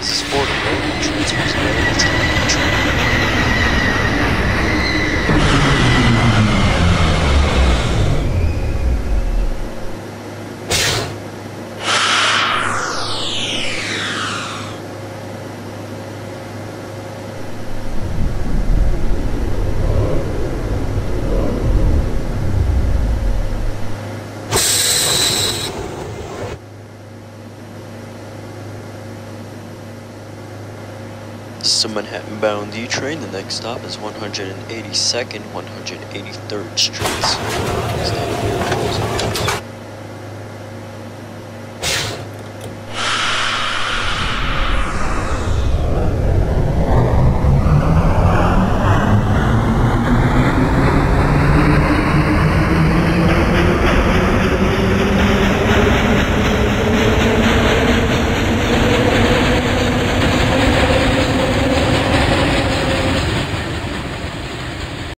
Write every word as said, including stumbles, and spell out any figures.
This is Fordham Road. Transfers available to the train. This is a Manhattan-bound D train. The next stop is one hundred eighty-second, one hundred eighty-third Streets. Stand here,